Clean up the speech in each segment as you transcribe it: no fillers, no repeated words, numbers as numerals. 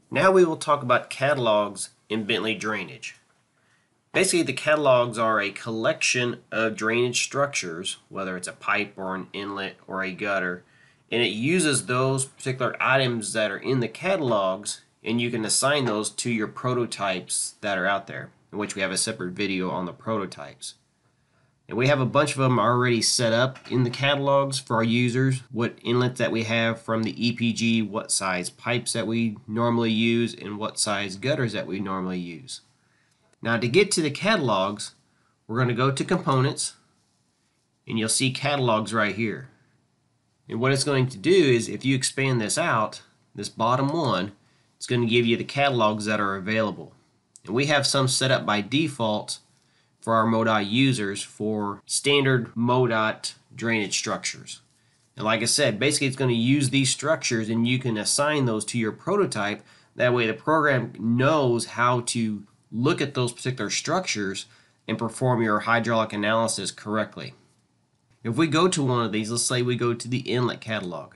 Now we will talk about catalogs in Bentley drainage. Basically, the catalogs are a collection of drainage structures, whether it's a pipe or an inlet or a gutter, and it uses those particular items that are in the catalogs, and you can assign those to your prototypes that are out there, in which we have a separate video on the prototypes. And we have a bunch of them already set up in the catalogs for our users, what inlets that we have from the EPG, what size pipes that we normally use, and what size gutters that we normally use. Now to get to the catalogs, we're going to go to Components, and you'll see Catalogs right here. And what it's going to do is, if you expand this out, this bottom one, it's going to give you the catalogs that are available. And we have some set up by default for our MoDOT users for standard MoDOT drainage structures. And like I said, basically it's going to use these structures and you can assign those to your prototype. That way the program knows how to look at those particular structures and perform your hydraulic analysis correctly. If we go to one of these, let's say we go to the Inlet Catalog,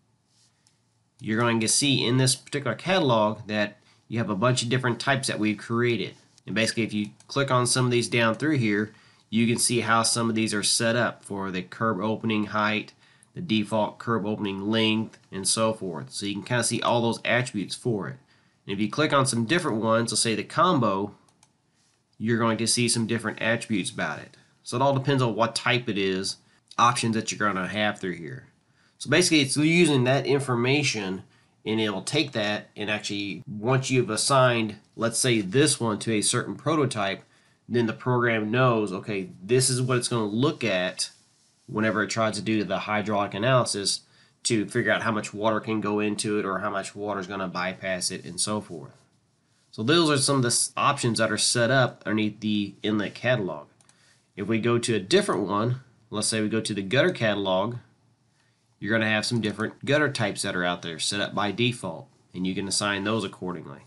you're going to see in this particular catalog that you have a bunch of different types that we've created. And basically, if you click on some of these down through here, you can see how some of these are set up for the curb opening height, the default curb opening length, and so forth. So you can kind of see all those attributes for it. And if you click on some different ones, let's say the combo, you're going to see some different attributes about it. So it all depends on what type it is, options that you're going to have through here. So basically, it's using that information, and it will take that and actually, once you've assigned, let's say this one to a certain prototype, then the program knows, okay, this is what it's going to look at whenever it tries to do the hydraulic analysis to figure out how much water can go into it or how much water is going to bypass it and so forth. So those are some of the options that are set up underneath the Inlet Catalog. If we go to a different one, let's say we go to the Gutter Catalog, you're going to have some different gutter types that are out there set up by default, and you can assign those accordingly.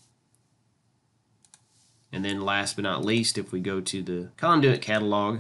And then last but not least, if we go to the Conduit Catalog,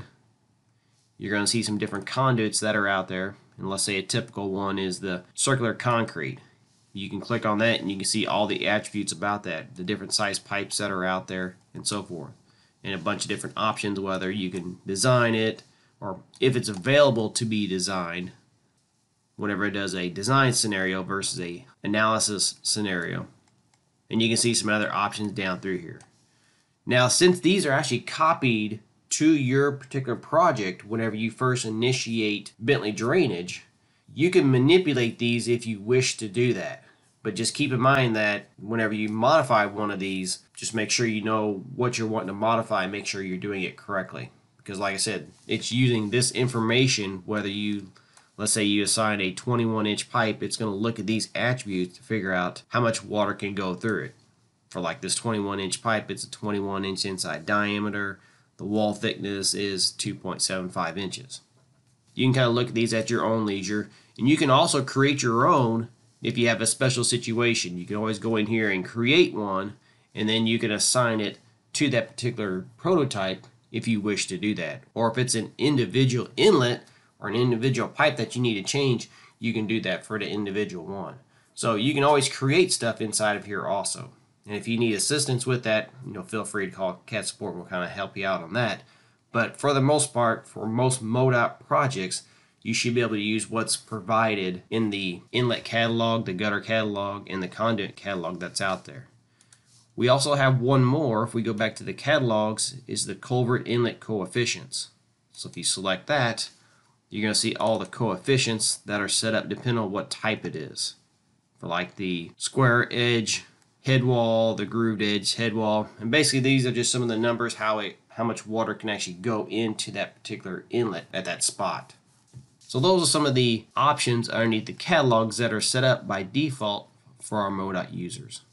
you're going to see some different conduits that are out there. And let's say a typical one is the circular concrete. You can click on that and you can see all the attributes about that, the different size pipes that are out there and so forth. And a bunch of different options, whether you can design it or if it's available to be designed whenever it does a design scenario versus a analysis scenario. And you can see some other options down through here. Now, since these are actually copied to your particular project whenever you first initiate Bentley drainage, you can manipulate these if you wish to do that. But just keep in mind that whenever you modify one of these, just make sure you know what you're wanting to modify and make sure you're doing it correctly. Because like I said, it's using this information, whether you, let's say you assign a 21-inch pipe, it's going to look at these attributes to figure out how much water can go through it. For like this 21-inch pipe, it's a 21-inch inside diameter. The wall thickness is 2.75 inches. You can kind of look at these at your own leisure, and you can also create your own if you have a special situation. You can always go in here and create one, and then you can assign it to that particular prototype if you wish to do that. Or if it's an individual inlet or an individual pipe that you need to change, you can do that for the individual one. So you can always create stuff inside of here also. And if you need assistance with that, feel free to call CAT Support. We'll kind of help you out on that. But for the most part, for most MoDOT projects, you should be able to use what's provided in the Inlet Catalog, the Gutter Catalog, and the Conduit Catalog that's out there. We also have one more, if we go back to the catalogs, is the Culvert Inlet Coefficients. So if you select that, you're going to see all the coefficients that are set up depending on what type it is. For like the square edge head wall, the grooved edge head wall, and basically these are just some of the numbers how much water can actually go into that particular inlet at that spot. So those are some of the options underneath the catalogs that are set up by default for our MoDOT users.